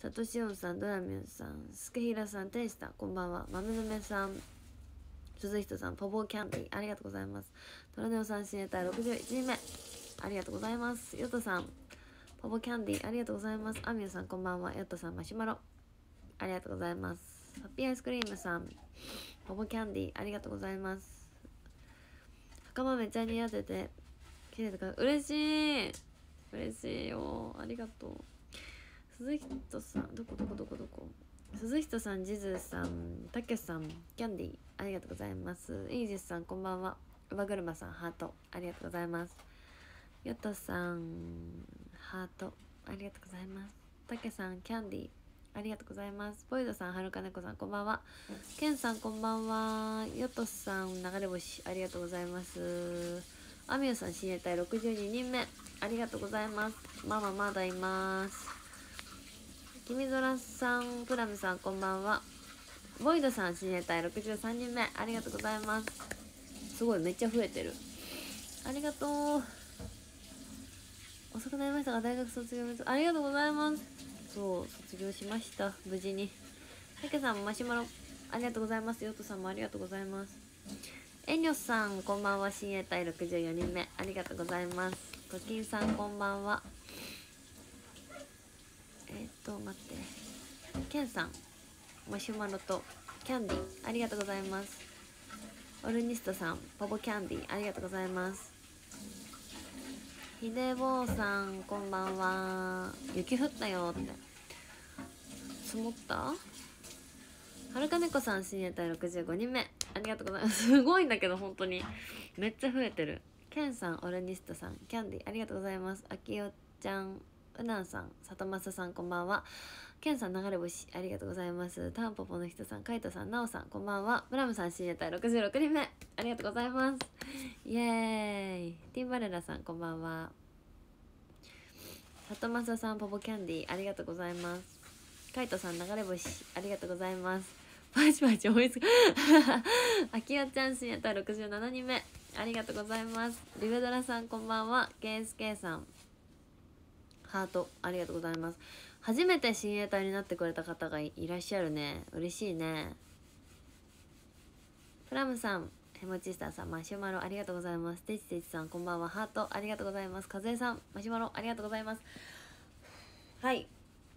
さとしおんさん、ドラミュンさん、すけひらさん、天使さん、こんばんは。まめのめさん、鈴人さん、ポボーキャンディー、ありがとうございます。トラネオさん、親衛隊61人目、ありがとうございます。ヨトさん、ポボキャンディー、ありがとうございます。アミューさん、こんばんは。ヨトさん、マシュマロ、ありがとうございます。ハッピーアイスクリームさん、ポボキャンディー、ありがとうございます。袴めっちゃ似合ってて綺麗だから嬉しい、嬉しいよ、ありがとう。鈴人さん、どこ鈴人さん、ジズさん、たけさん、キャンディー、ありがとうございます。イージスさん、こんばんは。乳母車さん、ハート、ありがとうございます。ヨトさん、ハート、ありがとうございます。たけさん、キャンディー、ありがとうございます。ボイドさん、はるかねこさん、こんばんは。ケンさん、こんばんは。ヨトさん、流れ星、ありがとうございます。アミューさん、親衛隊62人目、ありがとうございます。ママまだいます。君空さん、プラムさん、こんばんは。ボイドさん、親衛隊63人目、ありがとうございます。すごい、めっちゃ増えてる。ありがとう。遅くなりましたが大学卒業おめでとう。ありがとうございます。そう、卒業しました、無事に。たけさん、マシュマロ、ありがとうございます。ヨトさんもありがとうございます。エニョさん、こんばんは。親衛隊64人目、ありがとうございます。トキンさん、こんばんは。待って、ケンさん、マシュマロとキャンディー、ありがとうございます。オルニストさん、ポポキャンディー、ありがとうございます。ひでぼうさん、こんばんは。雪降ったよって。積もった？はるかねこさん、親衛隊65人目、ありがとうございます。すごいんだけど、本当にめっちゃ増えてる。ケンさん、オルニストさん、キャンディー、ありがとうございます。あきよちゃん、うなんさん、さとまささん、こんばんは。ケンさん、流れ星、ありがとうございます。タンポポの人さん、カイトさん、ナオさん、こんばんは。ブラムさん、親衛隊66人目、ありがとうございます。イエーイ。ティンバレラさん、こんばんは。さとまささん、ポポキャンディー、ありがとうございます。カイトさん、流れ星、ありがとうございます。パチパチ思いつくあきよちゃん、親衛隊67人目、ありがとうございます。リベドラさん、こんばんは。ケースケイさん、ハート、ありがとうございます。初めて親衛隊になってくれた方がいらっしゃるね。嬉しいね。プラムさん、ヘモチスターさん、マシュマロ、ありがとうございます。テチテチさん、こんばんは。ハート、ありがとうございます。カズエさん、マシュマロ、ありがとうございます。はい、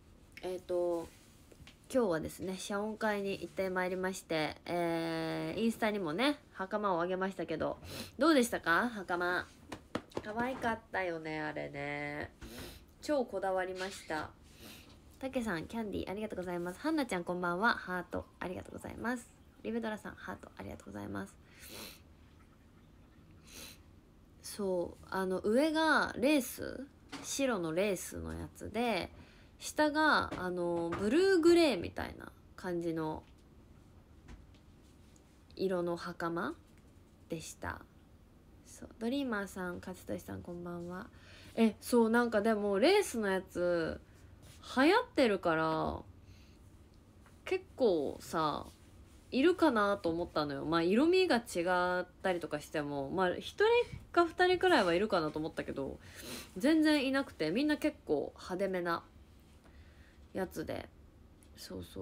今日はですね、謝恩会に行ってまいりまして、インスタにもね袴をあげましたけど、どうでしたか？袴可愛かったよね、あれね。超こだわりました。たけさん、キャンディー、ありがとうございます。はんなちゃん、こんばんは。ハート、ありがとうございます。リベドラさん、ハート、ありがとうございます。そう、上がレース、白のレースのやつで、下がブルーグレーみたいな感じの色の袴でした。そう、ドリーマーさん、勝利さん、こんばんは。そう、なんかでもレースのやつ流行ってるから結構さいるかなと思ったのよ。まあ色味が違ったりとかしても、まあ1人か2人くらいはいるかなと思ったけど、全然いなくて、みんな結構派手めなやつで、そうそう、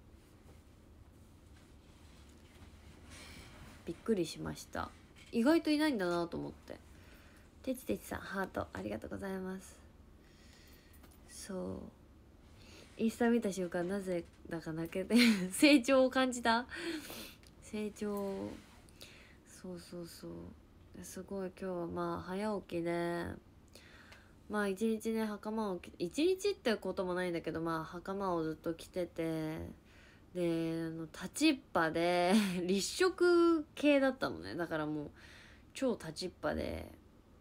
びっくりしました。意外といないんだなと思って。てちてちさん、ハート、ありがとうございます。そう、インスタ見た瞬間なぜだか泣けて成長を感じた。成長、そうそうそう、すごい今日はまあ早起きで、まあ一日ね袴を一日ってこともないんだけど、まあ袴をずっと着てて、で立ちっぱで立食系だったのね。だからもう超立ちっぱで、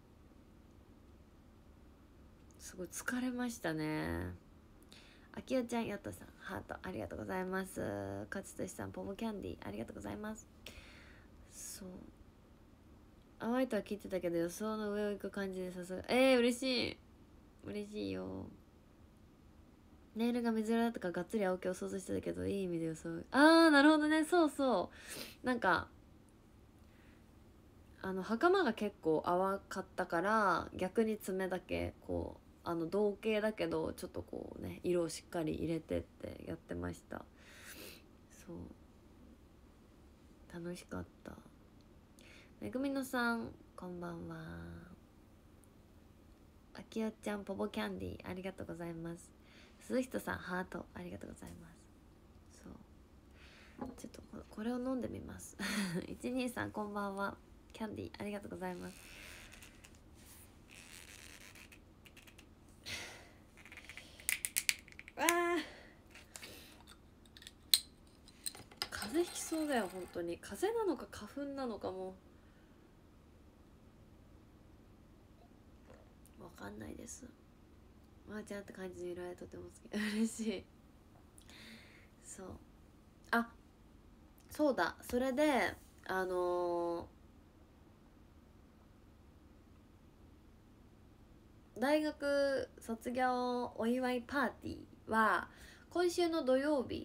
すごい疲れましたね。あきよちゃん、ヨットさん、ハート、ありがとうございます。かつとしさん、ポポキャンディー、ありがとうございます。そう、淡いとは聞いてたけど予想の上を行く感じで、さすが嬉しい、嬉しいよ。ネイルが水色だったからがっつり青木を想像してたけど、いい意味で予想、なるほどね。そうそう、なんか袴が結構淡かったから、逆に爪だけこう同系だけどちょっとこうね色をしっかり入れてってやってました。そう楽しかった。めぐみのさんこんばんは。あきよちゃんポポキャンディーありがとうございます。鈴人さんハートありがとうございます。そうちょっとこれを飲んでみます123こんばんは。キャンディーありがとうございます。わあ風邪ひきそうだよ本当に。風邪なのか花粉なのかもわかんないです。まーちゃんって感じの色合いとても好き嬉しい。そうあそうだそれで大学卒業お祝いパーティーは今週の土曜日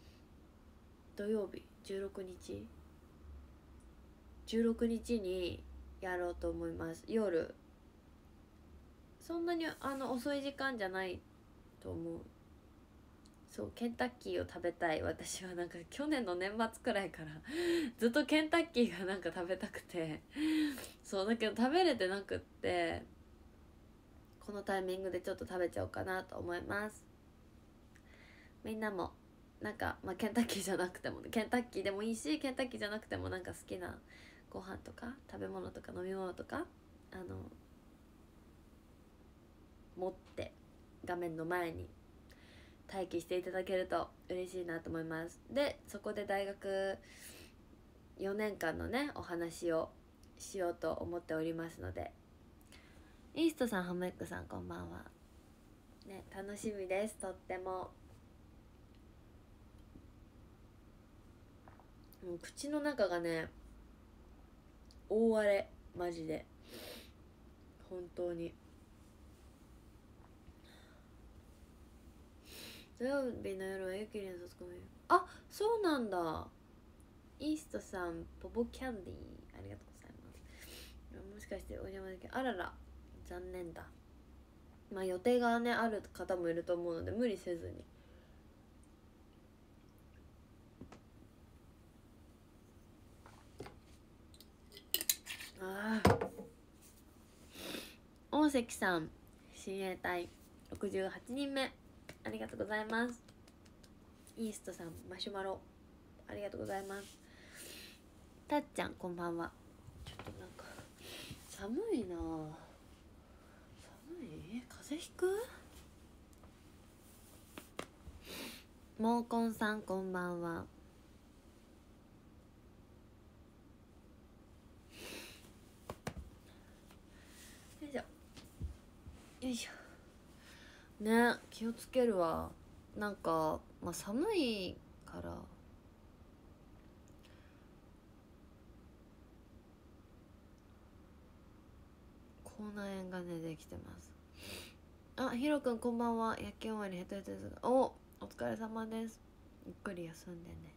16日にやろうと思います。夜そんなに遅い時間じゃないと思う。そうケンタッキーを食べたい。私はなんか去年の年末くらいからずっとケンタッキーがなんか食べたくてそうだけど食べれてなくって、このタイミングでちょっと食べちゃおうかなと思います。みんなもなんか、ケンタッキーじゃなくてもケンタッキーでもいいし、ケンタッキーじゃなくてもなんか好きなご飯とか食べ物とか飲み物とか持って画面の前に待機していただけると嬉しいなと思います。でそこで大学4年間のねお話をしようと思っておりますので、イーストさんハムエッグさんこんばんはね、楽しみです。とってももう口の中がね大荒れマジで本当に。土曜日の夜はゆきりんの卒コメ。あそうなんだ。イーストさんポポキャンディーありがとうございます。もしかしてお邪魔できる。あらら残念だ。予定がねある方もいると思うので無理せずに。大関さん親衛隊68人目ありがとうございます。イーストさんマシュマロありがとうございます。たっちゃんこんばんは。ちょっとなんか寒いな。寒い？風邪ひく？モーコンさんこんばんは。よいしょよいしょね、気をつけるわ。なんか寒いから口内炎がねできてます。あ、ひろくんこんばんは。夜勤終わりヘトヘトですがお疲れ様です。ゆっくり休んでね。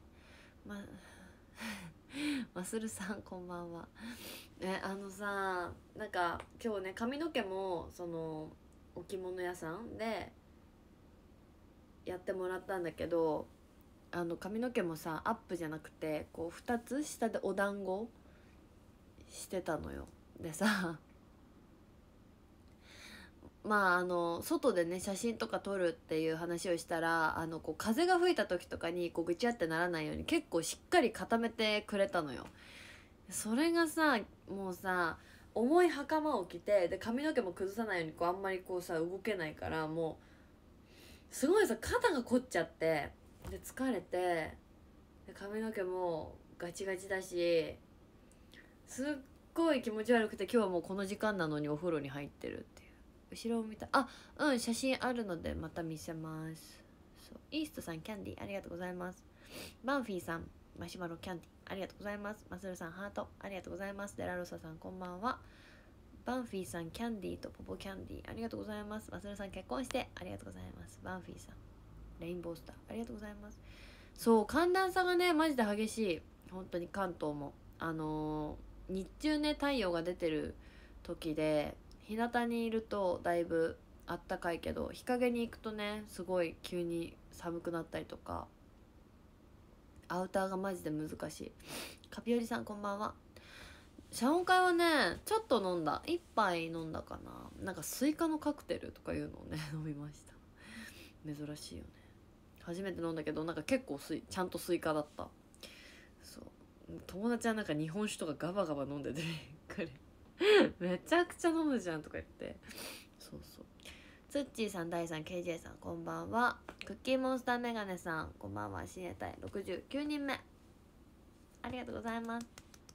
マスルさんこんばんは。さなんか今日ね髪の毛もその置物屋さんでやってもらったんだけど、髪の毛もさアップじゃなくてこう2つ下でお団子してたのよ。でさ外でね写真とか撮るっていう話をしたらこう風が吹いた時とかにこうぐちゃってならないように結構しっかり固めてくれたのよ。それがさもうさ重い袴を着てで髪の毛も崩さないようにこうあんまりこうさ動けないからもうすごいさ肩が凝っちゃってで疲れてで髪の毛もガチガチだしすっごい気持ち悪くて今日はもうこの時間なのにお風呂に入ってるっていう。後ろを見た写真あるのでまた見せます。そうイーストさんキャンディーありがとうございます。バンフィーさんマシュマロキャンディーありがとうございます。マスルさんハートありがとうございます。デラロサさんこんばんは。バンフィーさんキャンディーとポポキャンディーありがとうございます。マスルさん結婚してありがとうございます。バンフィーさんレインボースターありがとうございます。そう寒暖差がねマジで激しい。本当に関東も日中ね太陽が出てる時で日向にいるとだいぶあったかいけど日陰に行くとねすごい急に寒くなったりとか、アウターがマジで難しい。カピオリさんこんばんは。謝恩会はねちょっと飲んだ、1杯飲んだかな。なんかスイカのカクテルとかいうのをね飲みました。珍しいよね。初めて飲んだけどなんか結構ちゃんとスイカだった。そう友達はなんか日本酒とかガバガバ飲んでてびっくりめちゃくちゃ飲むじゃんとか言って。そうそう。ツッチーさん、ダイさん、KJ さんこんばんは。クッキーモンスターメガネさんこんばんは。親衛隊69人目ありがとうございます。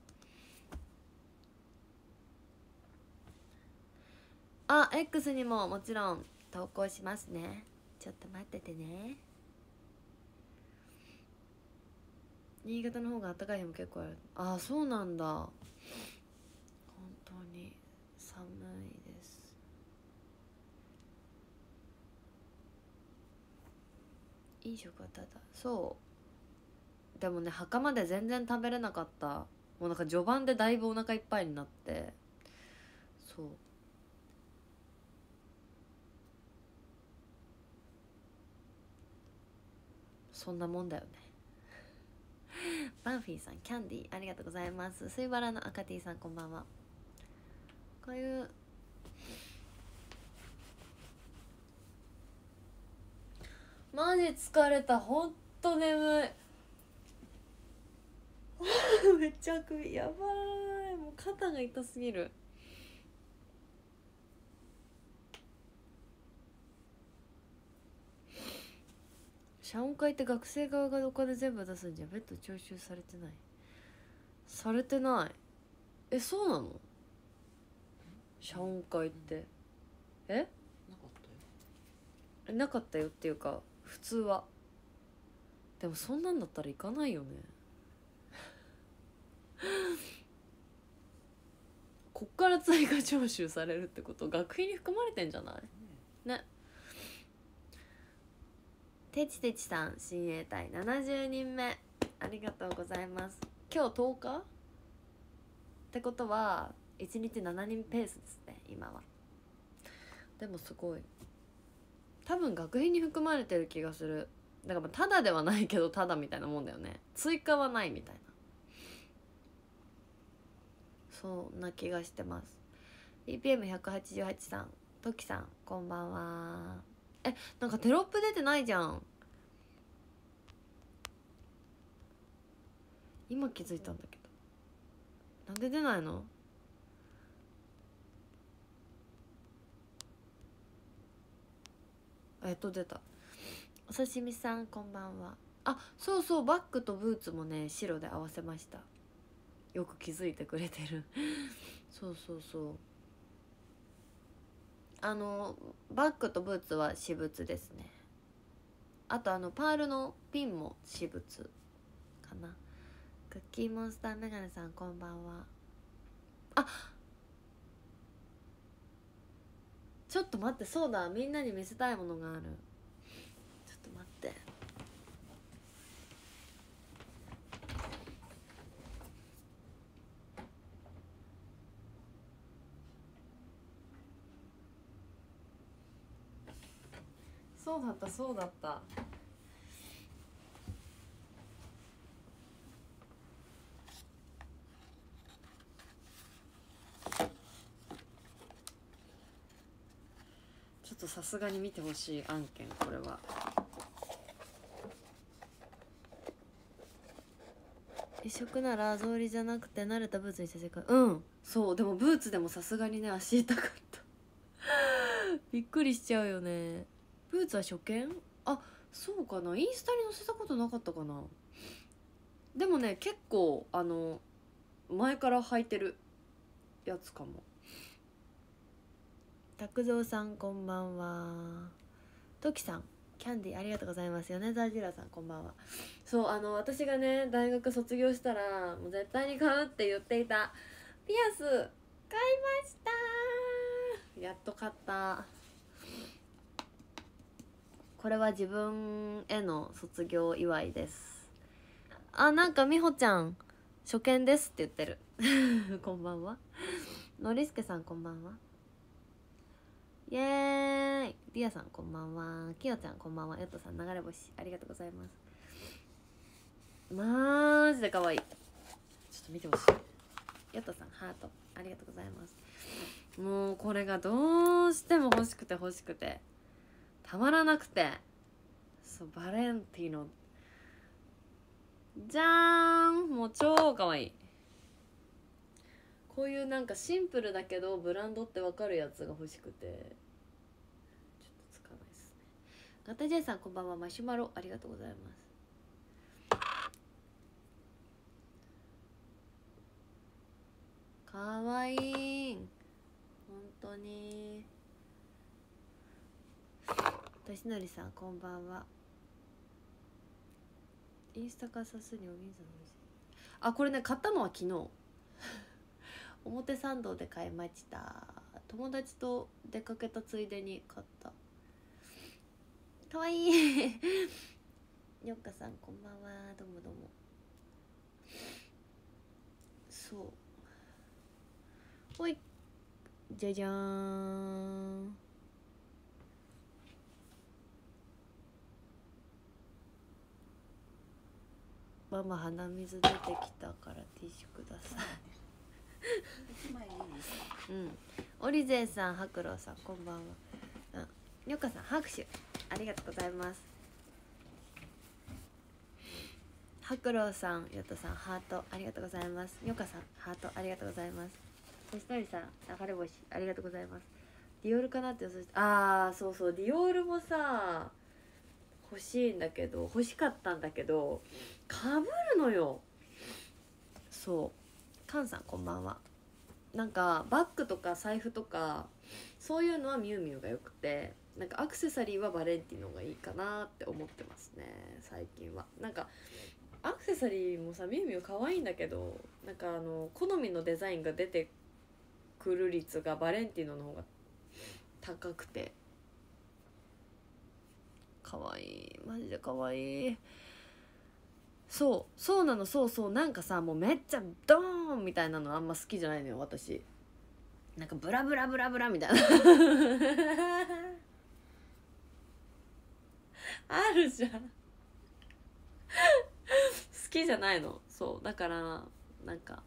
あ、X にももちろん投稿しますね。ちょっと待っててね。新潟の方が暖かい日も結構ある。あ、そうなんだ。本当に寒いです。飲食はただそうでもね袴で全然食べれなかった。もうなんか序盤でだいぶお腹いっぱいになって、そうそんなもんだよね。バンフィーさん、キャンディーありがとうございます。スイバラの赤 T さんこんばんは。こういうマジ疲れた、ほんと眠いめっちゃ首やばい、もう肩が痛すぎる。謝恩会って学生側がお金全部出すんじゃベッド徴収されてない？されてない。え、そうなの？謝恩会ってえなかったよっていうか普通は。でもそんなんだったら行かないよねこっから追加徴収されるってこと学費に含まれてんじゃないね。てちてちさん、親衛隊70人目ありがとうございます。今日10日ってことは1日7人ペースですね今は。でもすごい多分学費に含まれてる気がする。だからただではないけどただみたいなもんだよね。追加はないみたいな、そんな気がしてます。 BPM188 さん、トキさんこんばんは。なんかテロップ出てないじゃん。今気づいたんだけど、なんで出ないの？出た。お刺身さんこんばんは。あ、そうそう、バッグとブーツもね白で合わせました。よく気づいてくれてるそうそうそう、バッグとブーツは私物ですね。あとパールのピンも私物かな。クッキーモンスターメガネさんこんばんは。あ、ちょっと待って、そうだ、みんなに見せたいものがある。ちょっと待って。そうだったそうだった。ちょっとさすがに見てほしい案件、これは。一色なら草履じゃなくて慣れたブーツにさせか、うん、そう。でもブーツでもさすがにね足痛かったびっくりしちゃうよね。ブーツは初見？あ、そうかな、インスタに載せたことなかったかな。でもね結構前から履いてるやつかも。拓蔵さんこんばんは。トキさん、キャンディーありがとうございます。米沢ジラさんこんばんは。そう私がね大学卒業したらもう絶対に買うって言っていたピアス買いました。やっと買った。これは自分への卒業祝いです。あ、なんかみほちゃん初見ですって言ってる。こんばんは。のりすけさんこんばんは。 イエーイ。リアさんこんばんは。きよちゃんこんばんは。ヨットさん流れ星ありがとうございます。マジで可愛い。ちょっと見てほしい。ヨットさんハートありがとうございます。もうこれがどうしても欲しくて欲しくてたまらなくて、そう、バレンティーノじゃーん、もう超可愛い。こういうなんかシンプルだけどブランドってわかるやつが欲しくてちょっとつかないですね。ガタジェイさんこんばんは。マシュマロありがとうございます。かわいい本当に。としのりさんこんばんは。インスタ化さすにお水の店、あ、これね買ったのは昨日表参道で買いました。友達と出かけたついでに買った。かわいいよっかさんこんばんは。どうもどうも。そうほい、じゃじゃーん。ママ鼻水出てきたからティッシュください 1枚でいいですか？ うん。オリゼーさん、白郎さんこんばんは。うん、よかさん拍手ありがとうございます。白郎さん、よとさんハートありがとうございます。よかさんハートありがとうございます。そしのりさん流れ星ありがとうございます。ディオールかなって予想して、あーそうそう、ディオールもさ欲しいんだけど、欲しかったんだけどかぶるのよ。そうカンさんこんばんは。なんかバッグとか財布とかそういうのはミュウミュウがよくて、なんかアクセサリーはバレンティーノがいいかなって思ってますね最近は。なんかアクセサリーもさミュウミュウ可愛いんだけど、なんか好みのデザインが出てくる率がバレンティーノの方が高くて可愛い、マジで可愛い。そうなの、そうなんかさもうめっちゃドーンみたいなのあんま好きじゃないのよ私。なんかブラブラブラブラみたいなあるじゃん好きじゃないの。そうだからなんか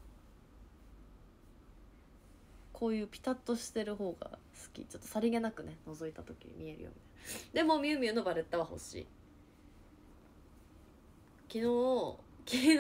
こういうピタッとしてる方が好き。ちょっとさりげなくね覗いた時に見えるよみたいな。でもミュウミュウのバレッタは欲しい。昨日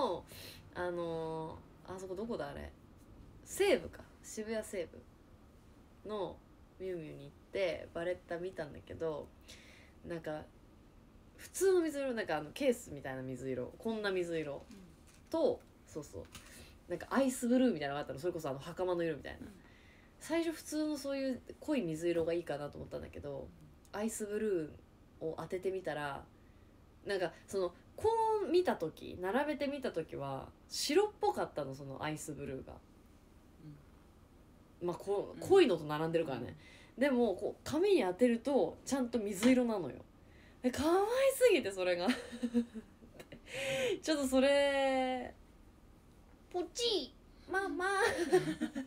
あそこどこだあれ、西武か、渋谷西武のミュウミュウに行ってバレッタ見たんだけど、なんか普通の水色、なんかケースみたいな水色、こんな水色と、そうなんかアイスブルーみたいなのがあったの。それこそ袴の色みたいな、最初普通のそういう濃い水色がいいかなと思ったんだけど、アイスブルーを当ててみたら、なんかこう見た時、並べてみた時は白っぽかったの、そのアイスブルーが、まあ濃いのと並んでるからね、でもこう髪に当てるとちゃんと水色なのよ。可愛すぎてそれがちょっとそれポチーママキュル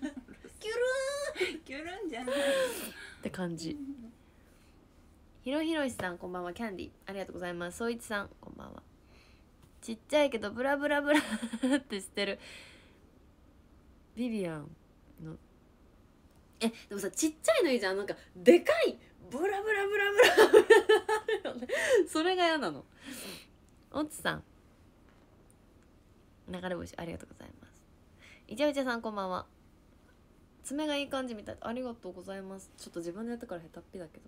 キュルンじゃないって感じ。ひろひろしさんこんばんは。キャンディーありがとうございます。そういちさんこんばんは。ちっちゃいけどブラブラブラってしてるビビアンの、でもさちっちゃいのいいじゃん。なんかでかいブラブラブラブラブラそれが嫌なの。おつさん流れ星ありがとうございます。いちゃいちゃさんこんばんは。爪がいい感じみたい。ありがとうございます。ちょっと自分でやったから下手っぴだけど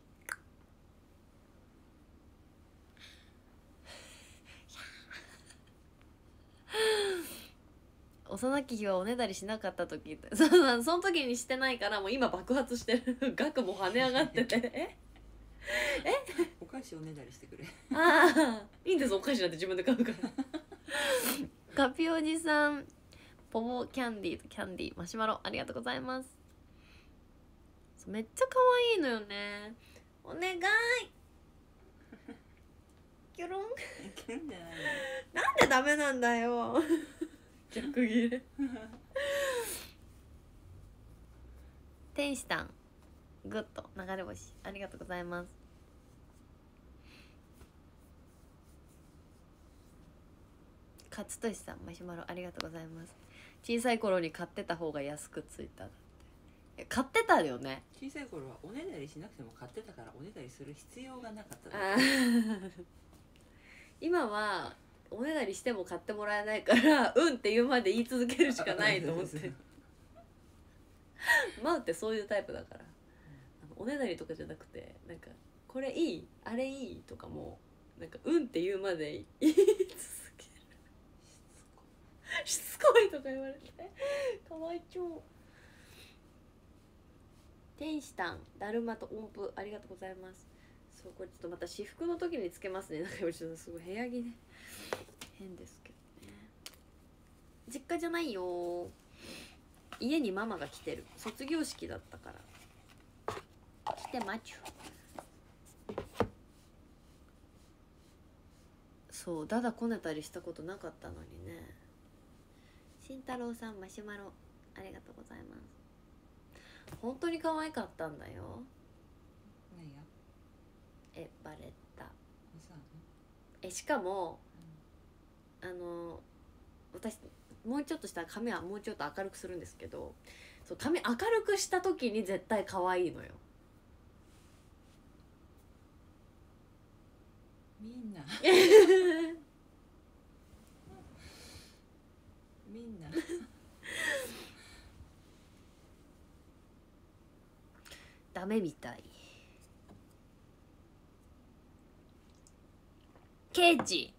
幼き日はおねだりしなかった時その時にしてないからもう今爆発してる額も跳ね上がっててお菓子おねだりしてくれ。 ああいいんです、お菓子なんて自分で買うからカピおじさんポポキャンディーとキャンディーマシュマロありがとうございます。めっちゃ可愛いのよね。お願いキュルンキュルンじゃないなんでダメなんだよ逆切れ天使さんグッド流れ星ありがとうございます。勝利さんマシュマロありがとうございます。小さい頃に買ってた方が安くついた。買ってたよね。 小さい頃はおねだりしなくても買ってたからおねだりする必要がなかったあ今はおねだりしても買ってもらえないからうんって言うまで言い続けるしかないと思ってマウってそういうタイプだから、おねだりとかじゃなくてなんかこれいいあれいいとかもなんかうんって言うまで言い続けるしつこいとか言われてかわいそう。天使たんだるまと音符ありがとうございます。そうこれちょっとまた私服の時につけますね。なんかちょっとすごい部屋着ね変ですけどね。実家じゃないよ、家にママが来てる。卒業式だったから来てまちゅ。そうだだこねたりしたことなかったのにね。慎太郎さんマシュマロありがとうございます。本当に可愛かったんだよ。 何やバレた。 そうしかも、私もうちょっとしたら髪はもうちょっと明るくするんですけど、そう髪明るくした時に絶対可愛いのよ。 みんなみんなダメみたい。ケイチ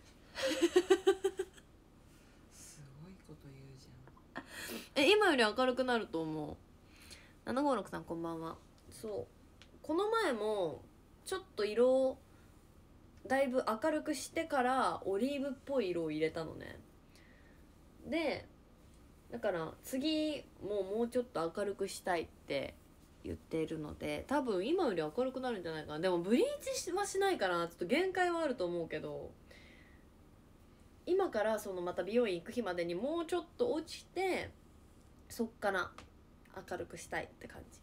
すごいこと言うじゃん。 今より明るくなると思う。756さんこんばんは。そうこの前もちょっと色をだいぶ明るくしてからオリーブっぽい色を入れたのね。でだから次もうちょっと明るくしたいって言っているので、多分今より明るくなるんじゃないかな。でもブリーチはしないからちょっと限界はあると思うけど、今からそのまた美容院行く日までにもうちょっと落ちてそっから明るくしたいって感じ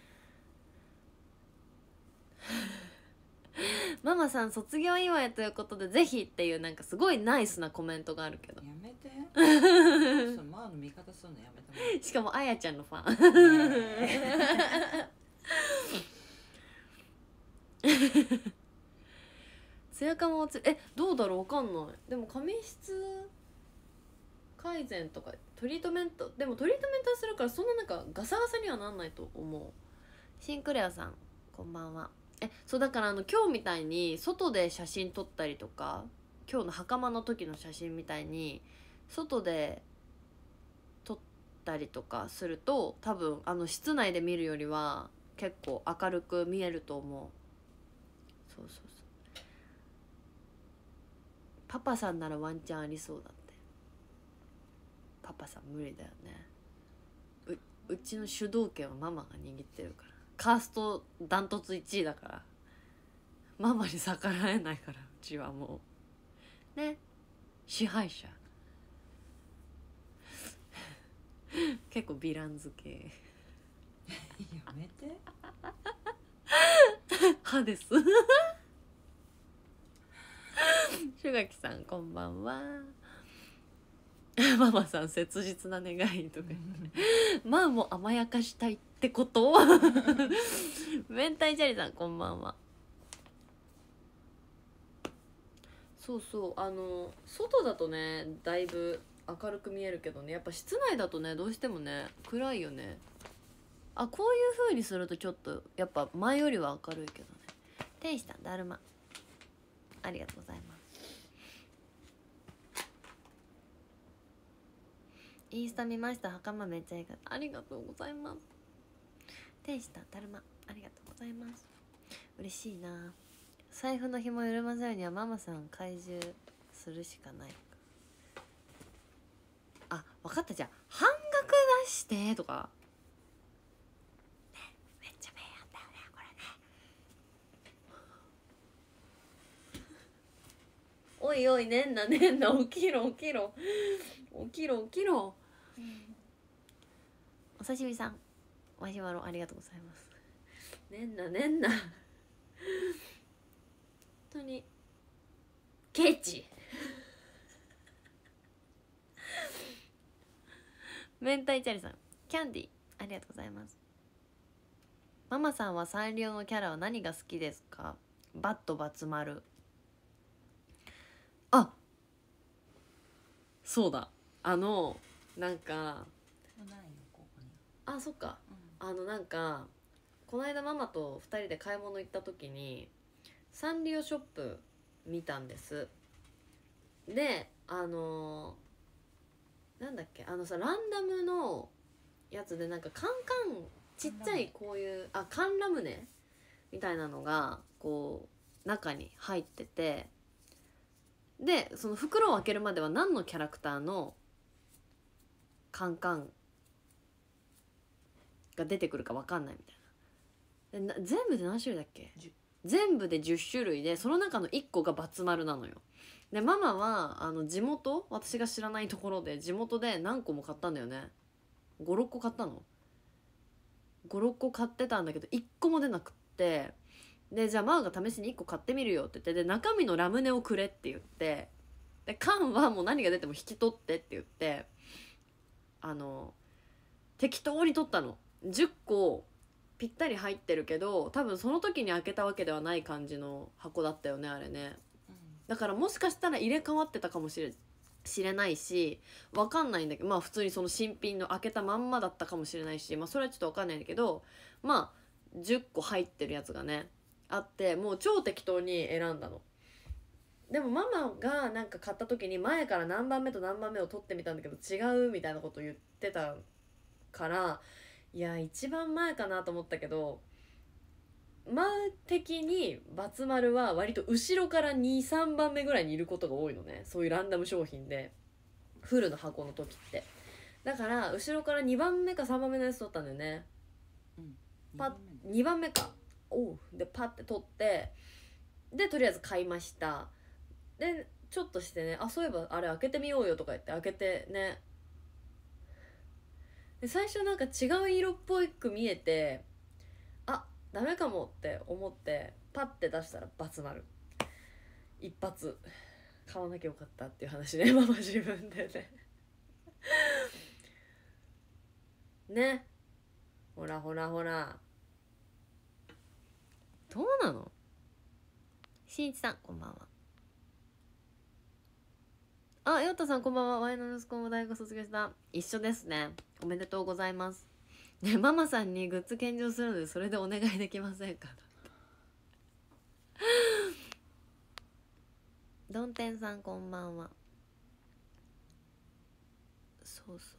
ママさん卒業祝いということでぜひっていうなんかすごいナイスなコメントがあるけどやめてそうマーの味方するのやめてもらって。 しかもあやちゃんのファンツヤカもどうだろうわかんない。でも髪質改善とかトリートメント、でもトリートメントはするからそんななんかガサガサにはなんないと思う。シンクレアさんこんばんは。そうだから今日みたいに外で写真撮ったりとか、今日の袴の時の写真みたいに外で撮ったりとかすると多分室内で見るよりは結構明るく見えると思う。そうそうそう。パパさんならワンチャンありそうだって。パパさん無理だよね。うちの主導権はママが握ってるから。カーストダントツ1位だからママに逆らえないから、うちはもうね支配者結構ヴィラン付けやめて歯ですシュガキさんこんばんはママさん切実な願いとかまあもう甘やかしたいってこと明太チャリさんこんばんは。そうそう外だとねだいぶ明るく見えるけどね、やっぱ室内だとねどうしてもね暗いよね。こういう風にするとちょっとやっぱ前よりは明るいけどね。天使さんだるまありがとうございます。インスタ見ました。袴めっちゃいいかった。ありがとうございます。天使さんだるまありがとうございます。嬉しいな。財布の紐緩ませるにはママさん怪獣するしかないか。分かった。じゃあ半額出してとかね、めっちゃ名案だよねこれね。おいおいねんなねんな、起きろ起きろ起きろ起きろ。お刺身さんマシュマロありがとうございます。 ねんなねんな本当にケチ明太チャリさん、キャンディーありがとうございます。ママさんはサンリオのキャラは何が好きですか？バットバツ丸。あ、そうだ、なんかないのここに。 あ、そっか、 うんなんかこの間ママと2人で買い物行った時にサンリオショップ見たんです。でなんだっけ、さランダムのやつでなんかカンカンちっちゃいこういうカンラムネみたいなのがこう中に入ってて、でその袋を開けるまでは何のキャラクターのカンカンが出てくるか分かんないみたいな。で全部で何種類だっけ？全部で10種類でその中の1個がバツ丸なのよ。でママは地元、私が知らないところで地元で何個も買ったんだよね。56個買ったの。56個買ってたんだけど1個も出なくって、でじゃあママが試しに1個買ってみるよって言って、で中身のラムネをくれって言って、で缶はもう何が出ても引き取ってって言って、適当に取ったの。10個ぴったり入ってるけど多分その時に開けたわけではない感じの箱だったよね、あれね。だからもしかしたら入れ替わってたかもしれないし、分かんないんだけど、まあ普通にその新品の開けたまんまだったかもしれないし、まあそれはちょっと分かんないんだけど、まあ10個入ってるやつがねあって、もう超適当に選んだの。でもママがなんか買った時に前から何番目と何番目を取ってみたんだけど違うみたいなことを言ってたから、いや一番前かなと思ったけど、マ的にバツ丸は割と後ろから23番目ぐらいにいることが多いのね、そういうランダム商品でフルの箱の時って。だから後ろから2番目か3番目のやつ取ったんだよね。パッ2番目か、おうでパッて取って、でとりあえず買いました。でちょっとしてね、そういえばあれ開けてみようよとか言って開けてね、で最初なんか違う色っぽく見えて、ダメかもって思ってパッて出したらバツ丸。一発買わなきゃよかったっていう話ね、ママ自分でねね、ほらほらほら、どうなの。しんいちさんこんばんは。ヨッタさんこんばんは。ワイの息子も大学卒業した。一緒ですね、おめでとうございます。ね、ママさんにグッズ献上するのでそれでお願いできませんかどんてんさんこんばんは。そうそう、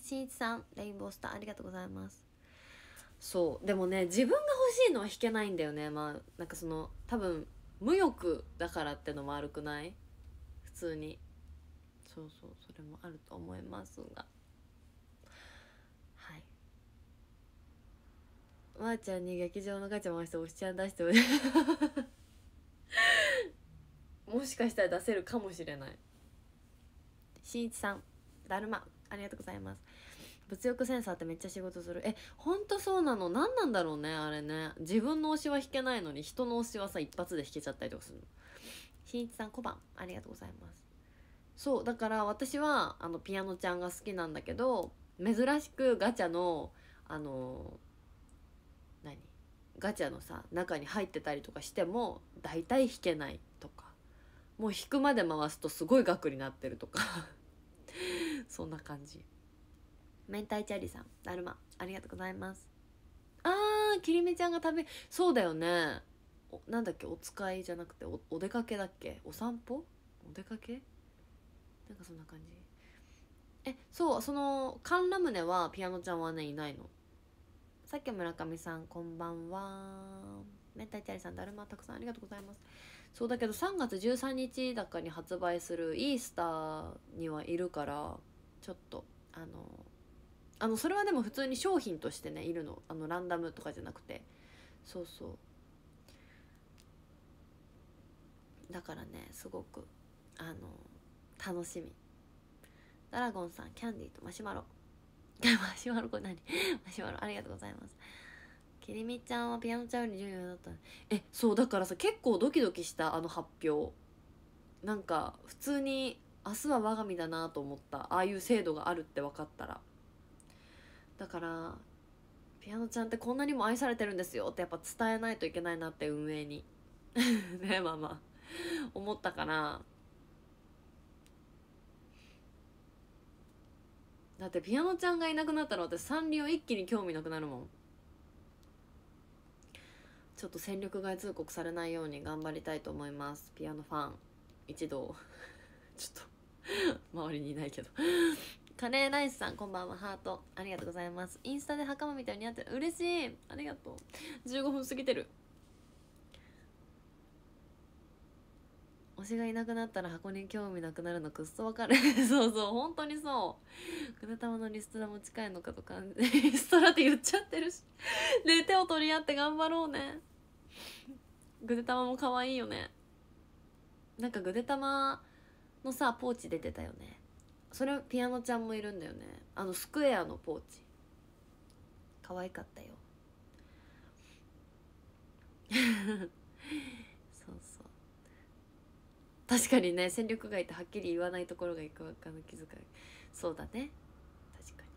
しんいちさんレインボースターありがとうございます。そうでもね、自分が欲しいのは弾けないんだよね。まあなんかその多分無欲だからってのも悪くない？普通にそうそう、それもあると思いますが、はい。まーちゃんに劇場のガチャ回しておしちゃん出してもしかしたら出せるかもしれない。しんいちさんだるまありがとうございます。物欲センサーってめっちゃ仕事する。ほんとそうなの。何なんだろうねあれね。自分の推しは弾けないのに人の推しはさ一発で弾けちゃったりとかするの。しんいちさん小判ありがとうございます。そうだから私はピアノちゃんが好きなんだけど、珍しくガチャのガチャのさ中に入ってたりとかしても大体弾けないとか、もう弾くまで回すとすごい額になってるとかそんな感じ。明太チャリさんだるまありがとうございます。きりめちゃんがそうだよね。なんだっけ、お使いじゃなくて お出かけだっけ、お散歩、お出かけ、なんかそんな感じ。そう、そのカンラムネはピアノちゃんはねいないの。さっき村上さんこんばんは。明太チャリさんだるまたくさんありがとうございます。そうだけど3月13日だかに発売するイースターにはいるから、ちょっとそれはでも普通に商品としてねいるの、ランダムとかじゃなくて。そうそう、だからねすごく楽しみ。ドラゴンさんキャンディーとマシュマロマシュマロこれ何マシュマロありがとうございます。 きりみちゃんはピアノちゃんより順位だった。そうだからさ、結構ドキドキした。あの発表なんか普通に明日は我が身だなと思った。ああいう制度があるって分かったら。だからピアノちゃんってこんなにも愛されてるんですよってやっぱ伝えないといけないなって、運営にね、まあまあ思ったから。だってピアノちゃんがいなくなったら私サンリオ一気に興味なくなるもん。ちょっと戦力外通告されないように頑張りたいと思います。ピアノファン一同ちょっと周りにいないけどカレーライスさんこんばんは、ハートありがとうございます。インスタで袴みたいにやってる、嬉しい、ありがとう。15分過ぎてる。推しがいなくなったら箱に興味なくなるのくっそわかるそうそう、本当にそう。ぐでたまのリストラも近いのかとかリストラって言っちゃってるしで手を取り合って頑張ろうね。ぐでたまも可愛いよね。なんかぐでたまのさポーチ出てたよね。それピアノちゃんもいるんだよね。あのスクエアのポーチ可愛かったよそうそう、確かにね、戦力外ってはっきり言わないところがいくわかの気遣い。そうだね、確か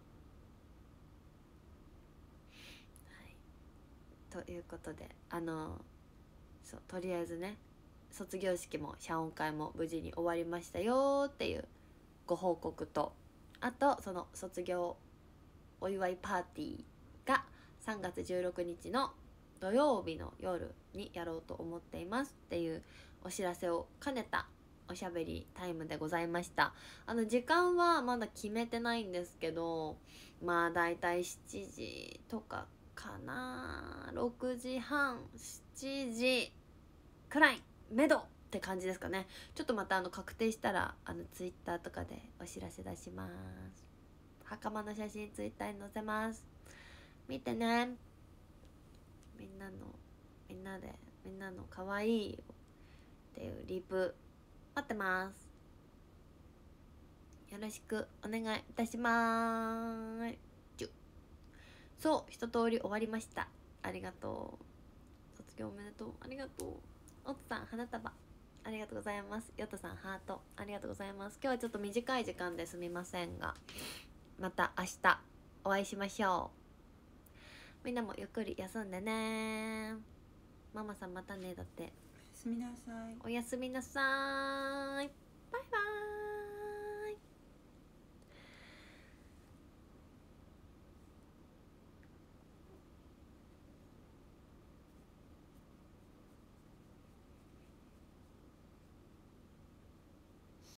に。はい、ということでそうとりあえずね、卒業式も謝恩会も無事に終わりましたよっていうご報告と、あとその卒業お祝いパーティーが3月16日の土曜日の夜にやろうと思っていますっていうお知らせを兼ねたおしゃべりタイムでございました。時間はまだ決めてないんですけど、まあだいたい7時とかかな、6時半7時くらいめどって感じですかね。ちょっとまた確定したらツイッターとかでお知らせ出します。袴の写真ツイッターに載せます。見てね。みんなの可愛いっていうリプ待ってます。よろしくお願いいたします。そう一通り終わりました。ありがとう。卒業おめでとう。ありがとう。おつさん花束ありがとうございます。ヨトさんハートありがとうございます。今日はちょっと短い時間ですみませんが、また明日お会いしましょう。みんなもゆっくり休んでね。ママさんまたねだって。 おやすみなさい。 おやすみなさい。バイバイ。